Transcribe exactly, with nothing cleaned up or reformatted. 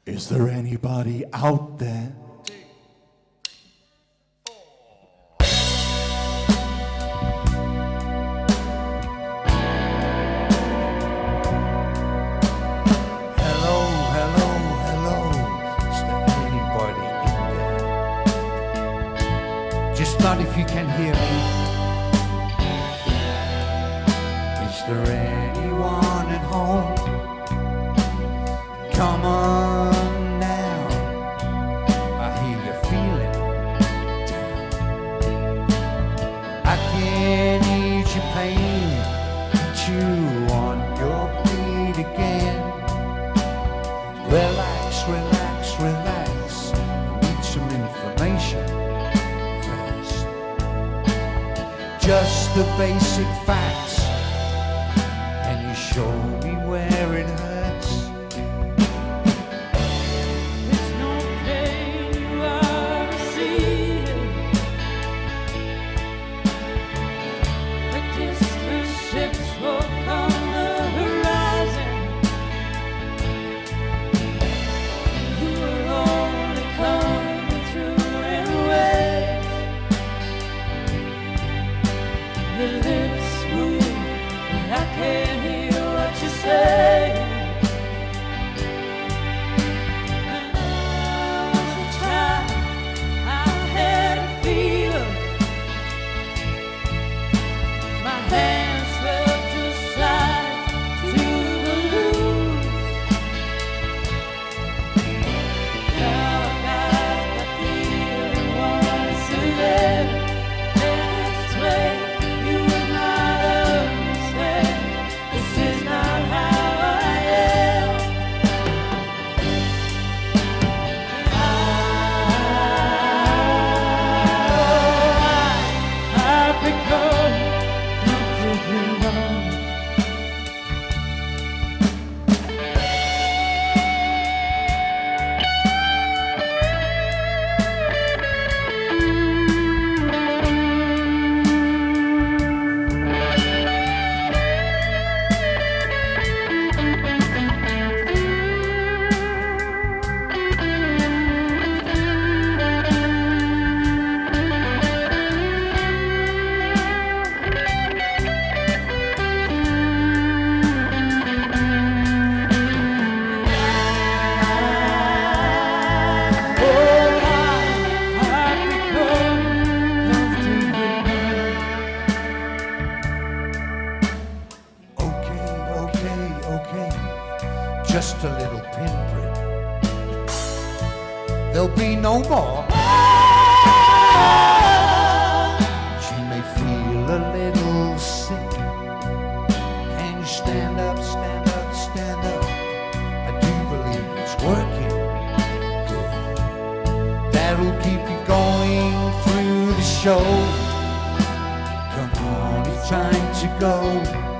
Is there anybody out there? Hello, hello, hello. Is there anybody in there? Just not if you can hear me. Is there anyone at home? Come on now, I hear you feeling down. I can ease your pain, put you on your feet again. Relax, relax, relax, I need some information first. Just the basic facts, and you show me where it hurts. Your lips move, and I can't hear what you say. When I was a child, I had a fever. My hands felt just like two balloons. Now I got that feeling once again. Let's play. Just a little pinprick. There'll be no more. She may feel a little sick. Can you stand up, stand up, stand up? I do believe it's working good. That'll keep you going through the show. Come on, it's time to go.